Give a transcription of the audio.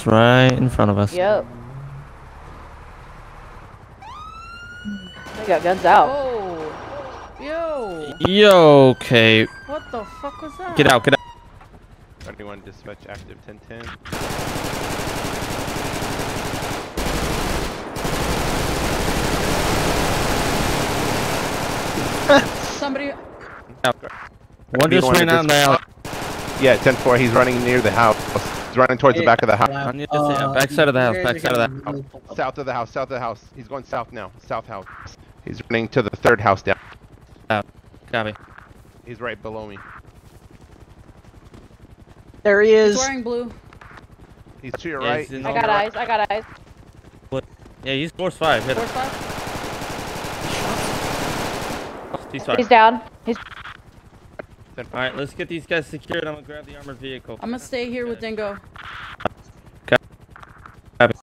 house right in front of us. Yep. They got guns out. Yo! Yo, okay. What the fuck was that? Get out, get out. 21 dispatch active 1010. Somebody. One just ran out now. Yeah, 10-4. He's running near the house. He's running towards the back of the house. Back side of the house, back side of the house. South of the house, south of the house. He's going south now. South house. He's running to the third house down. Copy. He's right below me. There he is. He's wearing blue. He's to your right. I got eyes, I got eyes. Yeah, he's force 5. Hit him. Force 5. He's down. He's. Alright, let's get these guys secured. I'm gonna grab the armored vehicle. I'm gonna stay here with Dingo.